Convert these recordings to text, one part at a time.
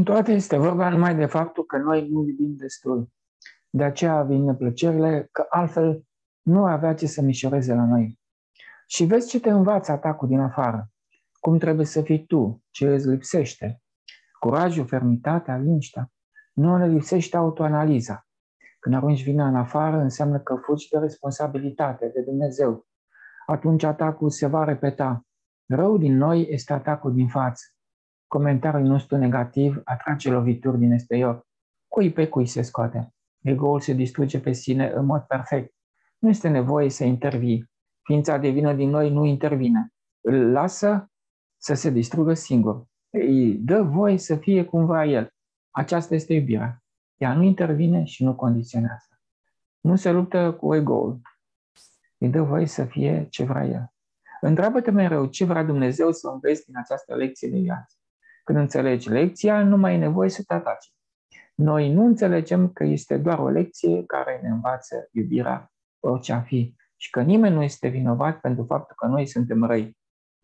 toate este vorba numai de faptul că noi nu iubim destul. De aceea vin neplăcerile, că altfel nu avea ce să mișoreze la noi. Și vezi ce te învață atacul din afară. Cum trebuie să fii tu, ce îți lipsește. Curajul, fermitatea, liniștea. Nu ne lipsește autoanaliza. Când arunci vina în afară, înseamnă că fugi de responsabilitate, de Dumnezeu. Atunci atacul se va repeta. Rău din noi este atacul din față. Comentariul nostru negativ atrage lovituri din exterior. Cui pe cui se scoate. Ego-ul se distruge pe sine în mod perfect. Nu este nevoie să intervii. Ființa divină din noi nu intervine. Îl lasă să se distrugă singur. Îi dă voie să fie cum vrea el. Aceasta este iubirea. Ea nu intervine și nu condiționează. Nu se luptă cu ego-ul. Îi dă voie să fie ce vrea el. Întreabă-te mereu ce vrea Dumnezeu să înveți din această lecție de viață. Când înțelegi lecția, nu mai e nevoie să te ataci. Noi nu înțelegem că este doar o lecție care ne învață iubirea orice a fi și că nimeni nu este vinovat pentru faptul că noi suntem răi.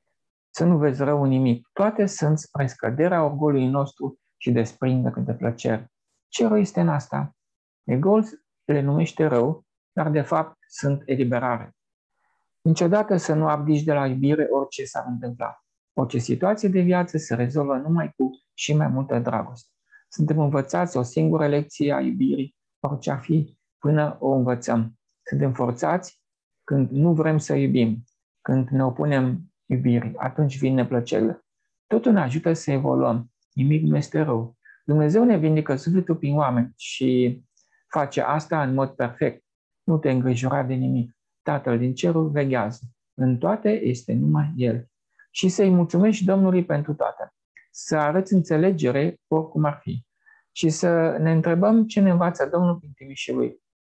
Să nu vezi rău în nimic. Toate sunt spre scăderea orgoliului nostru și desprindere de plăcere. Ce rău este în asta? Ego-ul le numește rău, dar de fapt sunt eliberare. Niciodată să nu abdici de la iubire orice s-ar întâmpla. Orice situație de viață se rezolvă numai cu și mai multă dragoste. Suntem învățați o singură lecție a iubirii, orice ar fi, până o învățăm. Suntem forțați când nu vrem să iubim, când ne opunem iubirii, atunci vin neplăcerile. Totul ne ajută să evoluăm. Nimic nu este rău. Dumnezeu ne vindecă sufletul prin oameni și face asta în mod perfect. Nu te îngrijora de nimic. Tatăl din cerul veghează. În toate este numai El. Și să-i mulțumești Domnului pentru toate. Să arăți înțelegere oricum ar fi. Și să ne întrebăm ce ne învață Domnul prin trimișii Lui.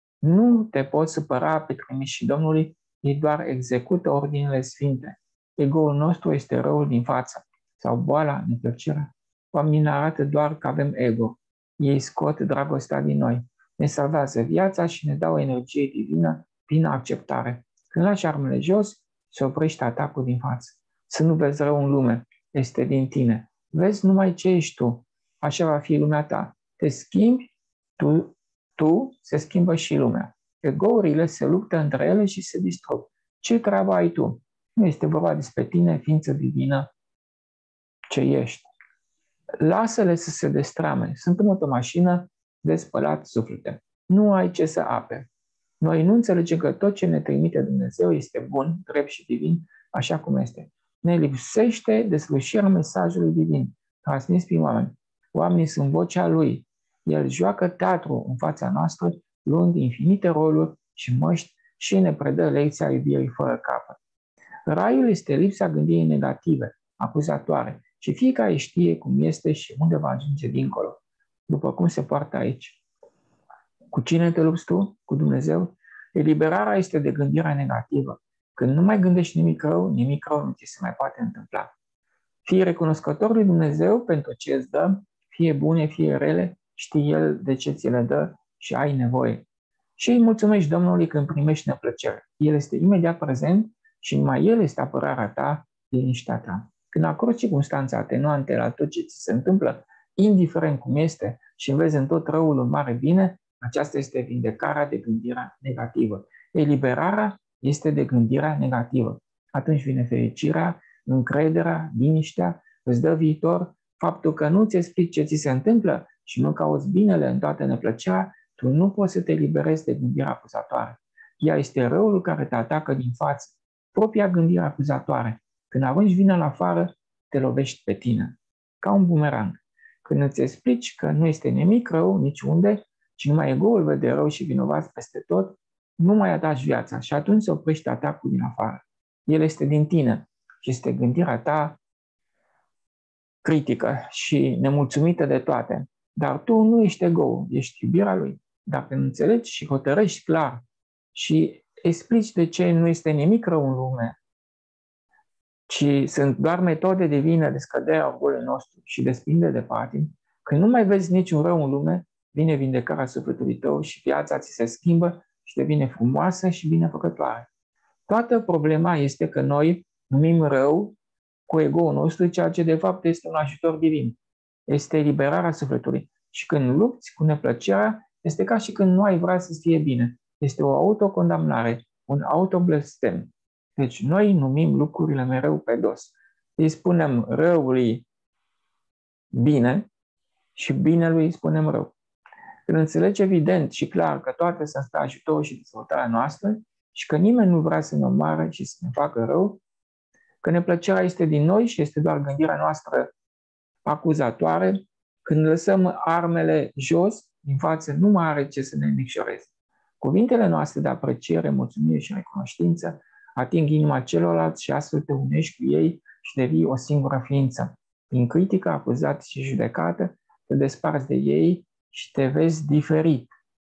Nu te poți supăra pe trimișii Domnului, ei doar execută ordinele sfinte. Ego-ul nostru este răul din față, sau boala, neplăcerea. Oamenii ne arată doar că avem ego. Ei scot dragostea din noi, ne salvează viața și ne dau o energie divină prin acceptare. Când lași armele jos, se oprește atacul din față. Să nu vezi rău în lume, este din tine. Vezi numai ce ești tu, așa va fi lumea ta. Te schimbi, tu se schimbă și lumea. Ego-urile se luptă între ele și se distrug. Ce treabă ai tu? Nu este vorba despre tine, ființă divină, ce ești. Lasă-le să se destrame. Suntem o mașină de spălat suflete. Nu ai ce să aperi. Noi nu înțelegem că tot ce ne trimite Dumnezeu este bun, drept și divin, așa cum este. Ne lipsește deslușirea mesajului divin, transmis prin oameni. Oamenii sunt vocea Lui. El joacă teatru în fața noastră, luând infinite roluri și măști și ne predă lecția iubirii fără capăt. Raiul este lipsa gândirii negative, acuzatoare, și fiecare știe cum este și unde va ajunge dincolo, după cum se poartă aici. Cu cine te lupți tu? Cu Dumnezeu? Eliberarea este de gândirea negativă. Când nu mai gândești nimic rău nu ți se mai poate întâmpla. Fii recunoscător lui Dumnezeu pentru ce îți dă, fie bune, fie rele, știe El de ce ți le dă și ai nevoie. Și îi mulțumești Domnului când primești neplăcere. El este imediat prezent și numai El este apărarea ta, liniștea ta. Când acorzi circunstanțe atenuante la tot ce ți se întâmplă, indiferent cum este, și vezi în tot răul un mare bine, aceasta este vindecarea de gândirea negativă. Eliberarea este de gândirea negativă. Atunci vine fericirea, încrederea, liniștea, îți dă viitor, faptul că nu-ți explici ce ți se întâmplă și nu cauți binele în toată neplăcerea, tu nu poți să te eliberezi de gândirea acuzatoare. Ea este răul care te atacă din față, propria gândire acuzatoare. Când arunci vina în afară, te lovești pe tine, ca un bumerang. Când îți explici că nu este nimic rău niciunde, ci numai ego-ul vede rău și vinovat peste tot, nu mai ataci viața și atunci se oprește atacul din afară. El este din tine și este gândirea ta critică și nemulțumită de toate. Dar tu nu ești ego, ești iubirea lui. Dacă înțelegi și hotărăști clar și explici de ce nu este nimic rău în lume, ci sunt doar metode divine de scădere a orgoliului nostru și desprindere de patim, când nu mai vezi niciun rău în lume, vine vindecarea sufletului tău și viața ți se schimbă și devine frumoasă și binefăcătoare. Toată problema este că noi numim rău cu ego-ul nostru, ceea ce de fapt este un ajutor divin. este eliberarea sufletului. Și când lupți cu neplăcerea, este ca și când nu ai vrea să fie bine. Este o autocondamnare, un autoblestem. Deci noi numim lucrurile mereu pe dos. Îi spunem răului bine și binelui îi spunem rău. Când înțelegi evident și clar că toate sunt spre ajutorul și dezvoltarea noastră și că nimeni nu vrea să ne omoare și să ne facă rău, că neplăcerea este din noi și este doar gândirea noastră acuzatoare, când lăsăm armele jos, din față nu mai are ce să ne micșoreze. Cuvintele noastre de apreciere, mulțumire și recunoștință ating inima celorlalți și astfel te unești cu ei și devii o singură ființă. Prin critică, acuzat și judecată, te desparți de ei și te vezi diferit.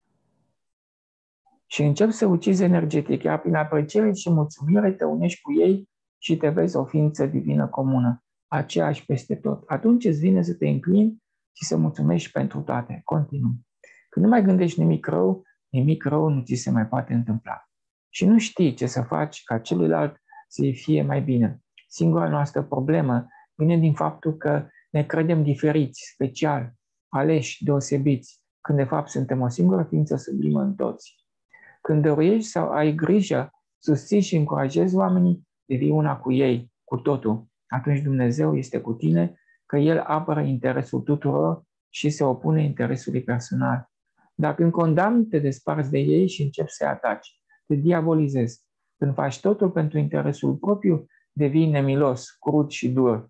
Și începi să ucizi energetic, iar prin apreciere și mulțumire te unești cu ei și te vezi o ființă divină comună, aceeași peste tot. Atunci îți vine să te înclini și să mulțumești pentru toate. Continuu. Când nu mai gândești nimic rău nu ți se mai poate întâmpla. Și nu știi ce să faci ca celuilalt să-i fie mai bine. Singura noastră problemă vine din faptul că ne credem diferiți, special, aleși, deosebiți, când de fapt suntem o singură ființă sublimă în toți. Când dăruiești sau ai grijă, susții și încurajezi oamenii, devii una cu ei, cu totul. Atunci Dumnezeu este cu tine, că El apără interesul tuturor și se opune interesului personal. Dacă când condamni, te desparți de ei și începi să-i ataci, te diabolizezi. Când faci totul pentru interesul propriu, devii nemilos, crud și dur.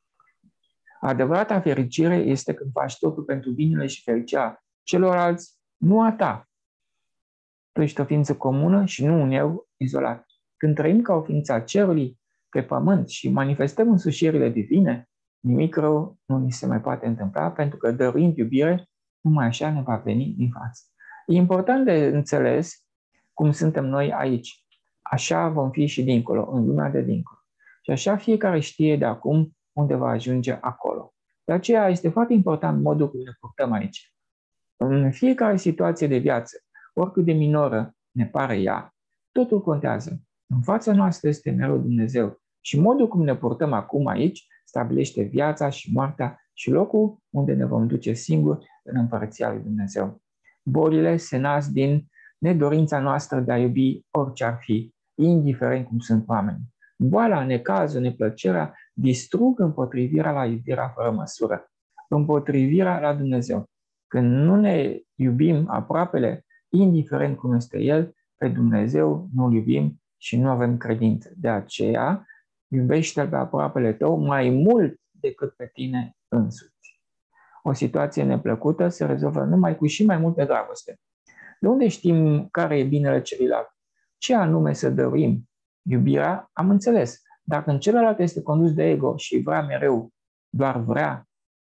Adevărata fericire este când faci totul pentru binele și fericirea celorlalți, nu a ta. Tu ești o ființă comună și nu un eu izolat. Când trăim ca o ființă a cerului pe pământ și manifestăm însușirile divine, nimic rău nu ni se mai poate întâmpla, pentru că dăruind iubire, numai așa ne va veni din față. E important de înțeles cum suntem noi aici. Așa vom fi și dincolo, în lumea de dincolo. Și așa fiecare știe de acum unde va ajunge acolo. De aceea este foarte important modul cum ne purtăm aici. În fiecare situație de viață, oricât de minoră ne pare ea, totul contează. În fața noastră este mereu Dumnezeu și modul cum ne purtăm acum aici stabilește viața și moartea și locul unde ne vom duce singuri în împărăția lui Dumnezeu. Bolile se nasc din nedorința noastră de a iubi orice ar fi, indiferent cum sunt oamenii. Boala, necazul, neplăcerea distrug împotrivirea la iubirea fără măsură, împotrivirea la Dumnezeu. Când nu ne iubim aproapele, indiferent cum este El, pe Dumnezeu nu-L iubim și nu avem credință. De aceea, iubește-L pe aproapele tău mai mult decât pe tine însuți. O situație neplăcută se rezolvă numai cu și mai multă dragoste. De unde știm care e binele celuilalt? Ce anume să dăruim? Iubirea, am înțeles. Dacă în celălalt este condus de ego și vrea mereu, doar vrea,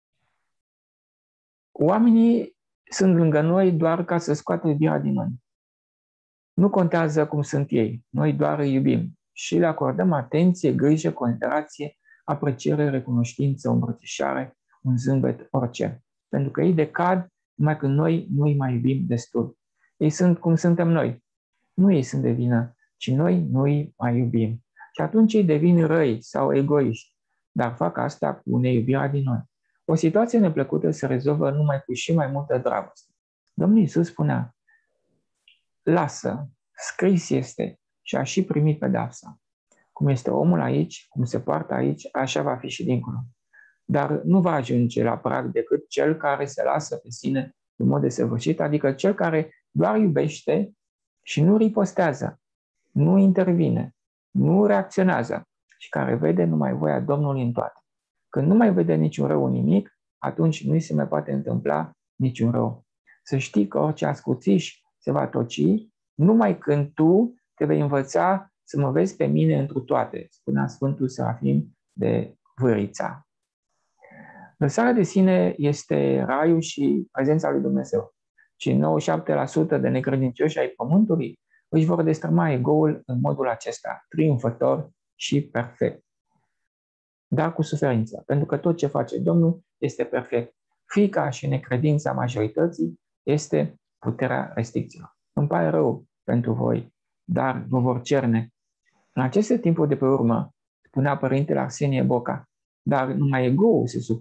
oamenii sunt lângă noi doar ca să scoată iubirea din noi. Nu contează cum sunt ei, noi doar îi iubim și le acordăm atenție, grijă, considerație, apreciere, recunoștință, o îmbrățișare, un zâmbet, orice. Pentru că ei decad numai când noi nu îi mai iubim destul. Ei sunt cum suntem noi. Nu ei sunt de vină, ci noi nu îi mai iubim. Și atunci ei devin răi sau egoiști, dar fac asta cu neiubirea din noi. O situație neplăcută se rezolvă numai cu și mai multă dragoste. Domnul Iisus spunea, lasă, scris este și a și primit pedeapsa. Cum este omul aici, cum se poartă aici, așa va fi și dincolo. Dar nu va ajunge la prag decât cel care se lasă pe sine în mod desăvârșit, adică cel care doar iubește și nu ripostează, nu intervine, nu reacționează și care vede numai voia Domnului în toate. Când nu mai vede niciun rău în nimic, atunci nu-i se mai poate întâmpla niciun rău. Să știi că orice ascuțiș se va toci numai când tu te vei învăța să mă vezi pe mine întru toate, spunea Sfântul Serafim de Vârîța. Lăsarea de sine este raiul și prezența lui Dumnezeu. Și 97% de necredincioși ai pământului își vor destrăma ego-ul în modul acesta, triumfător și perfect. Dar cu suferință, pentru că tot ce face Domnul este perfect. Frica și necredința majorității este puterea restricțiilor. Îmi pare rău pentru voi, dar vă vor cerne. În aceste timpuri de pe urmă, spunea Părintele Arsenie Boca, dar numai ego-ul se supără,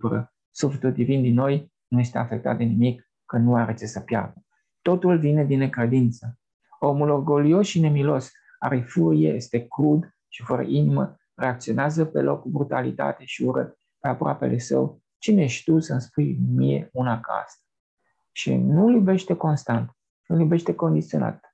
Sufletul divin din noi nu este afectat de nimic, că nu are ce să piardă. Totul vine din necredință. Omul orgolios și nemilos are furie, este crud și fără inimă, reacționează pe loc cu brutalitate și ură pe aproapele său. Cine ești tu să-mi spui mie una ca asta? Și nu iubește constant, nu iubește condiționat.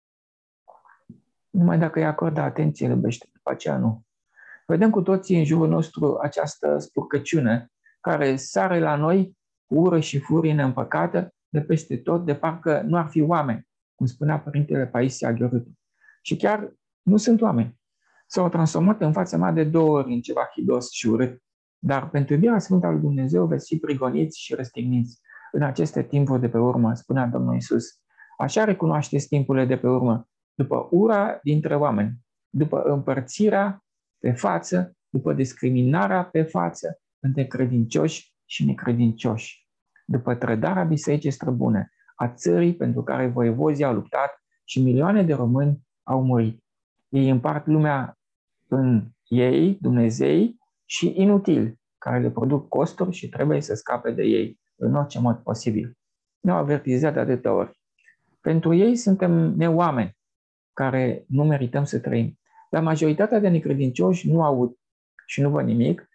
Numai dacă îi acordă atenție, îl iubește, după aceea nu. Vedem cu toții în jurul nostru această spurcăciune care sare la noi cu ură și furie neîmpăcată de peste tot, de parcă nu ar fi oameni, cum spunea Părintele Paisie Aghiorâtu. Și chiar nu sunt oameni. S-au transformat în fața mea de 2 ori în ceva hidos și urât. Dar pentru iubirea Sfântă a lui Dumnezeu veți fi prigoniți și răstigniți în aceste timpuri de pe urmă, spunea Domnul Iisus. Așa recunoașteți timpurile de pe urmă, după ura dintre oameni, după împărțirea pe față, după discriminarea pe față între credincioși și necredincioși, după trădarea bisericii străbune, a țării pentru care voievozii au luptat și milioane de români au murit. Ei împart lumea în ei, Dumnezei, și inutili, care le produc costuri și trebuie să scape de ei în orice mod posibil. Ne-au avertizat de atâtea ori. Pentru ei suntem neoameni care nu merităm să trăim. Dar majoritatea de necredincioși nu aud și nu văd nimic,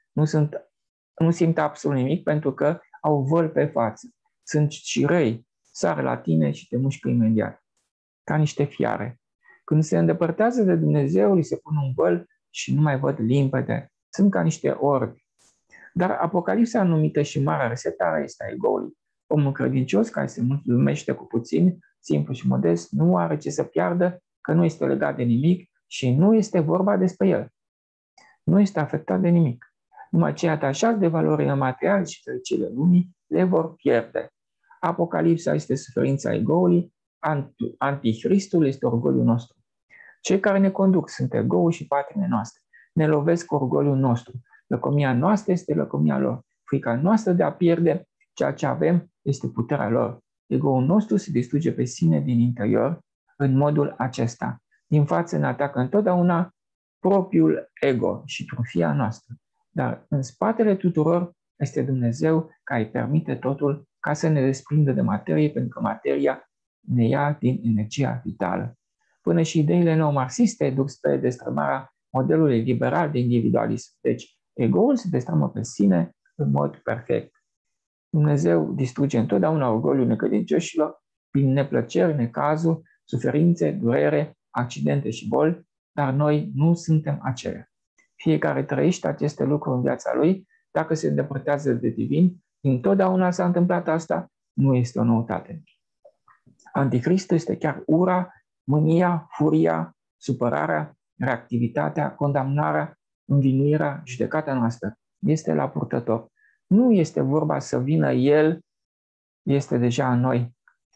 nu simt absolut nimic pentru că au văl pe față. Sunt și răi, sar la tine și te mușcă imediat, ca niște fiare. Când se îndepărtează de Dumnezeu, li se pune un văl și nu mai văd limpede. Sunt ca niște orbi. Dar Apocalipsa numită și marea resetare este a ego-ului. Omul credincios care se mulțumește cu puțin, simplu și modest, nu are ce să piardă, că nu este legat de nimic și nu este vorba despre el. Nu este afectat de nimic. Numai cei atașați de valorile materiale și fericirile lumii le vor pierde. Apocalipsa este suferința ego-ului, Antichristul este orgoliul nostru. Cei care ne conduc sunt ego-ul și patimile noastre. Ne lovesc cu orgoliul nostru. Lăcomia noastră este lăcomia lor. Frica noastră de a pierde ceea ce avem este puterea lor. Ego-ul nostru se distruge pe sine din interior în modul acesta. Din față ne atacă întotdeauna propriul ego și trufia noastră. Dar în spatele tuturor este Dumnezeu care îi permite totul ca să ne desprindă de materie, pentru că materia ne ia din energia vitală. Până și ideile neomarxiste duc spre destrămarea modelului liberal de individualism. Deci, ego-ul se destrămă pe sine în mod perfect. Dumnezeu distruge întotdeauna orgoliul necredincioșilor prin neplăceri, necazuri, suferințe, durere, accidente și boli, dar noi nu suntem aceia. Fiecare trăiește aceste lucruri în viața lui, dacă se îndepărtează de divin, întotdeauna s-a întâmplat asta, nu este o noutate. Anticristul este chiar ura, mânia, furia, supărarea, reactivitatea, condamnarea, învinuirea, judecata noastră. Este la purtător. Nu este vorba să vină el, este deja în noi.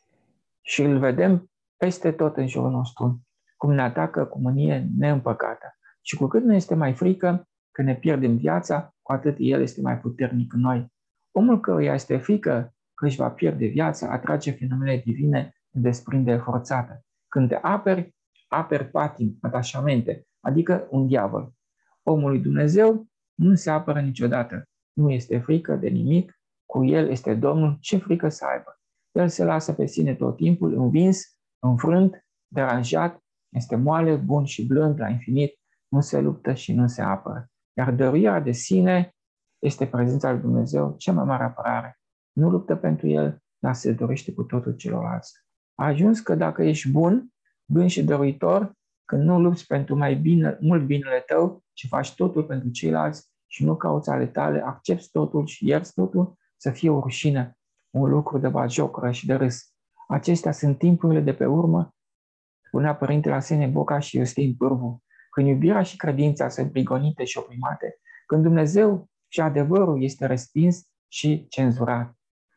Și îl vedem peste tot în jurul nostru, cum ne atacă cu mânie neîmpăcată. Și cu cât ne este mai frică că ne pierdem viața, cu atât el este mai puternic în noi. Omul căruia este frică că își va pierde viața, atrage fenomene divine de desprindere forțată. Când te aperi patim, atașamente, adică un diavol. Omul lui Dumnezeu nu se apără niciodată. Nu este frică de nimic, cu el este Domnul, ce frică să aibă. El se lasă pe sine tot timpul, învins, înfrânt, deranjat, este moale, bun și blând la infinit, nu se luptă și nu se apără. Iar dăruirea de sine este prezența lui Dumnezeu, cea mai mare apărare. Nu luptă pentru el, dar se dorește cu totul celorlalți. A ajuns că dacă ești bun și dăruitor, când nu lupți pentru mult binele tău, ci faci totul pentru ceilalți și nu cauți ale tale, accepti totul și ierți totul, să fie o rușine, un lucru de batjocură și de râs. Acestea sunt timpurile de pe urmă, spunea Părintele Arsenie Boca și Iustin Pârvu, când iubirea și credința sunt prigonite și oprimate, când Dumnezeu și adevărul este respins și cenzurat.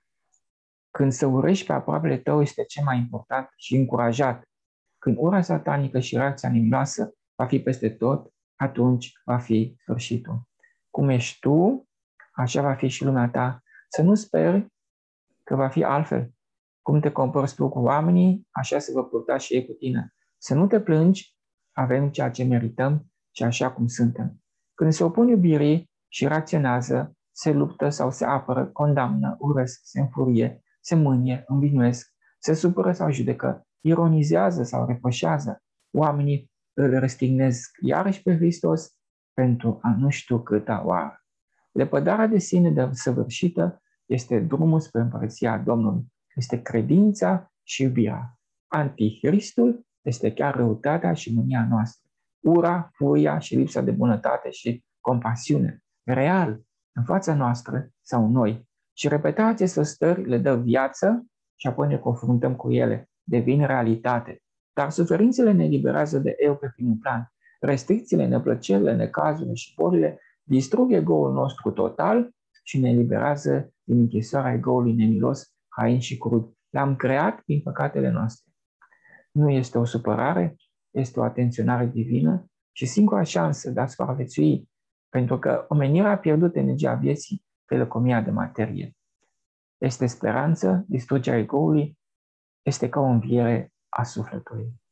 Când să urăști pe aproapele tău este cel mai important și încurajat. Când ura satanică și reacția nimiloasă va fi peste tot, atunci va fi sfârșitul. Cum ești tu, așa va fi și lumea ta. Să nu speri că va fi altfel. Cum te comporți tu cu oamenii, așa se vor purta și ei cu tine. Să nu te plângi, avem ceea ce merităm și așa cum suntem. Când se opun iubirii și reacționează, se luptă sau se apără, condamnă, urăsc, se înfurie, se mânie, învinuiesc, se supără sau judecă, ironizează sau reproșează. Oamenii îl răstignesc iarăși pe Hristos pentru a nu știu câta oară. Lepădarea de sine desăvârșită este drumul spre împărăția Domnului. Este credința și iubirea. Antichristul este chiar răutatea și mânia noastră. Ura, furia și lipsa de bunătate și compasiune. Real, în fața noastră sau noi. Și repeta aceste stări le dă viață și apoi ne confruntăm cu ele. Devin realitate. Dar suferințele ne eliberează de eu pe primul plan. Restricțiile, neplăcerile, necazurile și bolile distrug ego-ul nostru total și ne eliberează din închisoarea ego-ului nemilos, hain și crud. L-am creat din păcatele noastre. Nu este o supărare, este o atenționare divină și singura șansă de a supraviețui, pentru că omenirea a pierdut energia vieții pe lăcomia de materie. Este speranță, distrugerea ego-ului, este ca o înviere a sufletului.